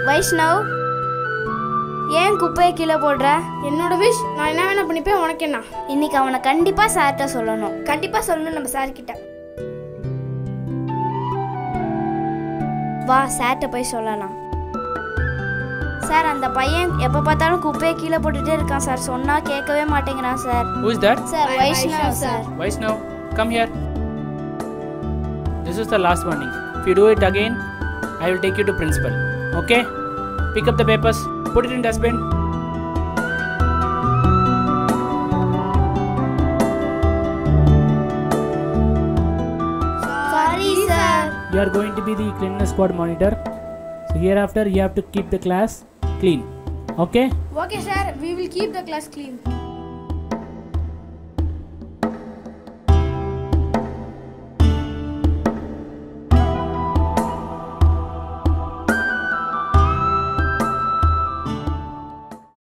வைஷ்ணவ், ஏன் குப்பையை கீழே போடுற? என்னோட விஷ், நான் என்ன வேணா பண்ணிப்பேன், உனக்கு என்ன? இன்னைக்கு அவனை கண்டிப்பா சார்கிட்ட சொல்லணும். கண்டிப்பா சொல்லணும் நம்ம சார் கிட்ட. வா சார்கிட்ட போய் சொல்லலாம். சார், அந்த பையன் எப்ப பார்த்தாலும் குப்பையை கீழே போட்டுட்டே இருக்கான் சார். சொன்னா கேட்கவே மாட்டேங்கிறான் sir. Who is that? Sir, Vaishnav sir. Vaishnav, come here. This is the last warning. If you do it again, I will take you to principal. Okay? Pick up the papers. Put it in dustbin. Sorry sir. You are going to be the cleanliness squad monitor. So hereafter you have to keep the class clean. Okay? Okay sir, we will keep the class clean.